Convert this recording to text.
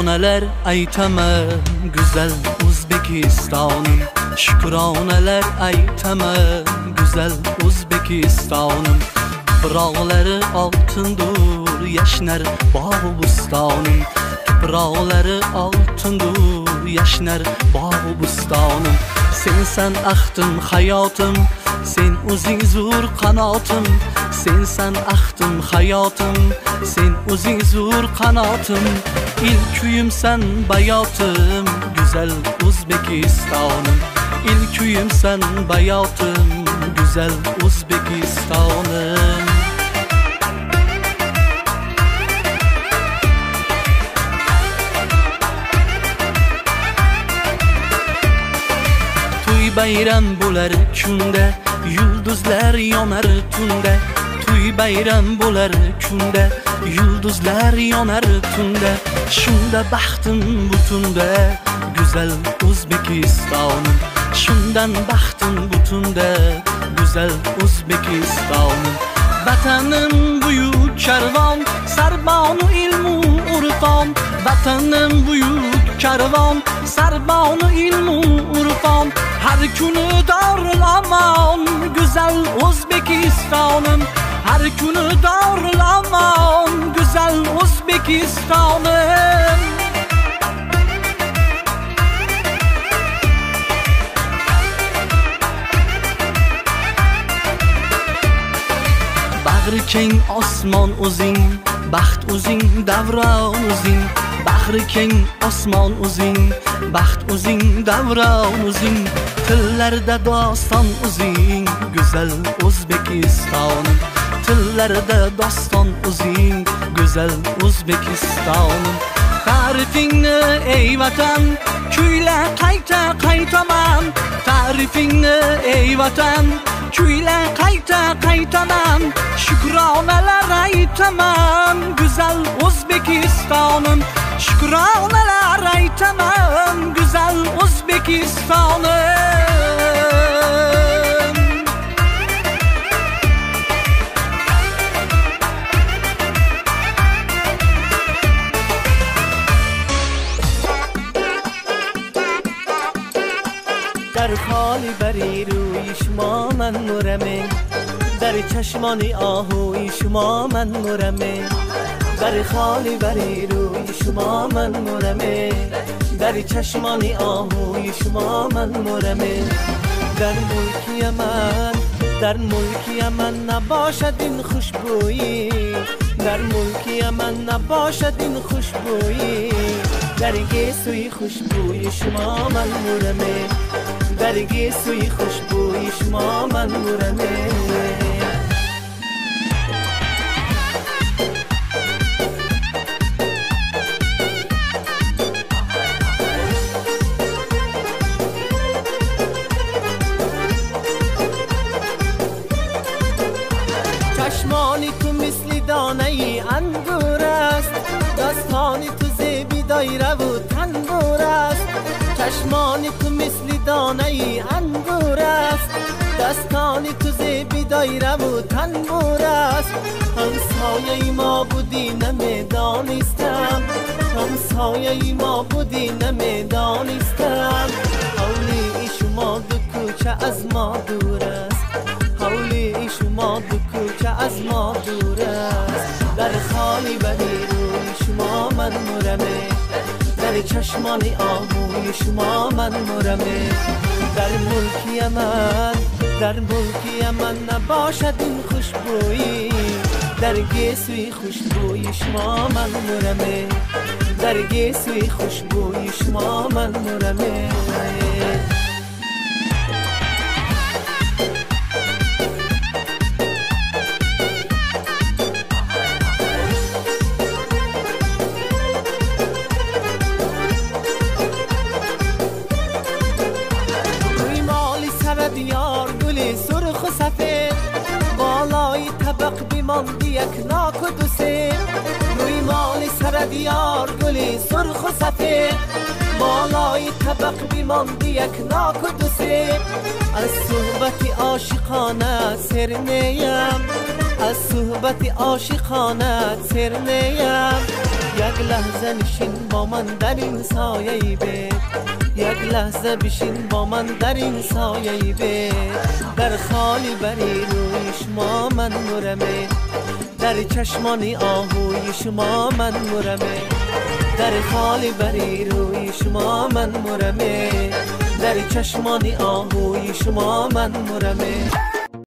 Şükroneler aytaman güzel Uzbekistanım. Şükroneler aytaman güzel Uzbekistanım. Tuproqları altındır yaşnar bağ bustanım. Tuproqları altındır yaşnar bağ bustanım. Sen axtım hayatım, sen o'zing zo'r qanotim. Sen axtım hayatım, sen o'zing zo'r qanotim. İlk uyumsan bayotim, güzel Uzbekistanım. İlk uyumsan bayotim, güzel Uzbekistanım. To'y bayram bo'lar kunda, yulduzlar yonar tunda. To'y bayram bo'lar kunda, yulduzlar yonar tunda. Shunda baxtim butunda, güzel Uzbekistanım. Shundan baxtim butunda, güzel Uzbekistanım. Vatanim buyuk karvon, sarbonu ilmu urfon. Vatanim buyuk karvon, sarbonu ilmu urfon. Her kuni darul aman, güzel Uzbekistanım. Her kuni darul aman, güzel Uzbekistanım. Bag'ri keng osmon o'zing, baxt o'zing, davron o'zing. Bag'ri keng osmon o'zing, baxt o'zing, davron o'zing. Tillarda doston o'zing, güzel Uzbekistanım. Tillarda doston o'zing, güzel Uzbekistanım. Ta'rifingni ey vatan, kuyla qayta qaytaman. Ta'rifingni ey vatan, kuyla qayta qaytaman. Shukronalar aytaman, güzel Uzbekistanım. Shukronalar aytaman, güzel Uzbekistanım. در خالی بری روی شما من نورمه، در چشمانی آهوی شما من نورمه. در خالی بری روی شما من نورمه، در چشمانی آهوی شما من نورمه. در ملکی من، در ملکی من نباشد این خوشبویی. در ملکی من نباشد این خوشبویی. در گیسوی خوشبوی شما من نورمه، در گیسوی خوشبوی شما من نورمه. چشمانی تو مثل دانه ای انگور است، دستانی تو زیبی دایره و تنبور است. چشمانی تو مثل دانه ای انگور است، دستانی تو زیبی دایره و تنبور است. همسایه ما بودی نمیدانستم، همسایه ما بودی نمیدانستم. حولی شما دو کوچه از ما دور است، حولی شما دو کوچه از ما دور است. در خالی بری روی شما من مرمه، در چشمان آهوی شما من مرمه. در ملکی من، در ملکی من نباشد این خوشبویی. در گیسوی خوشبوی شما من مرمه، در گیسوی خوشبوی شما من مرمه. دیار گلی سرخ و سفید، بالای طبق بیماند یک ناک و دو سه. روی مال سر دیار گلی سرخ و سفید، بالای طبق بیماند یک ناک و دو سه. از صحبت عاشقانه سر نیم، از صحبت عاشقانه سر نیم. یک لحظه نشین با من در این سایه بید، یک لحظه بشین با من در این سایه بید. در خالی بری روی شما من مرمه، در چشمانی آهوی شما من مرمه. در خالی بری روی شما من مرمه، در چشمانی آهوی شما من مرمه.